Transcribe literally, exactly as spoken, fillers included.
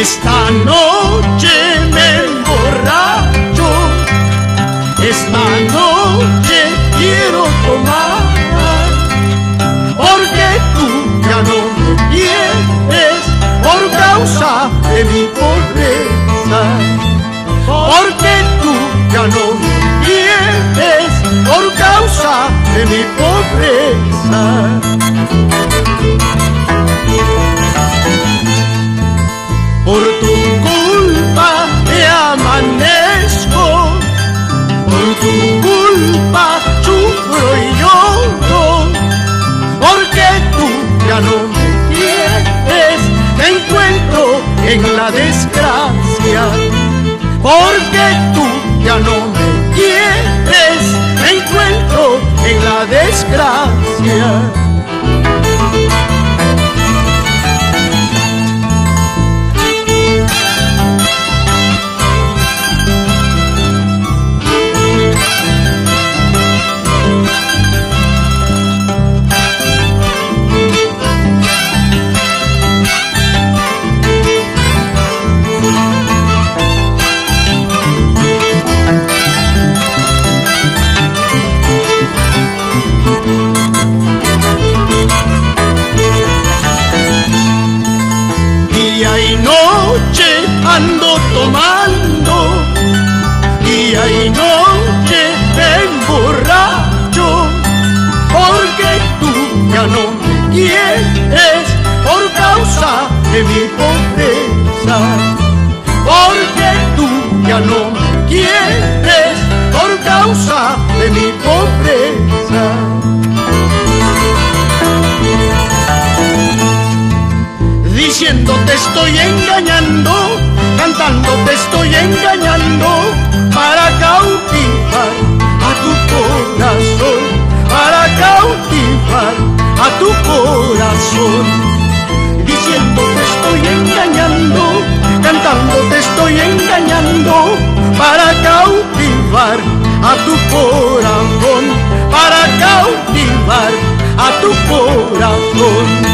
Esta noche me emborracho, esta noche quiero tomar, porque tú ya no me quieres por causa de mi pobreza, porque tú ya no me quieres por causa de mi pobreza. Por tu culpa me amanezco, por tu culpa sufro y lloro, porque tú ya no me quieres, me encuentro en la desgracia, porque tú ya no me quieres, me encuentro en la desgracia. Día y noche ando tomando, día y noche me emborracho, porque tú ya no me quieres por causa de mi pobreza, porque tú ya no me quieres por causa de mi pobreza. Diciendo te estoy engañando, cantando te estoy engañando, para cautivar a tu corazón, para cautivar a tu corazón. Diciendo te estoy engañando, cantando te estoy engañando, para cautivar a tu corazón, para cautivar a tu corazón.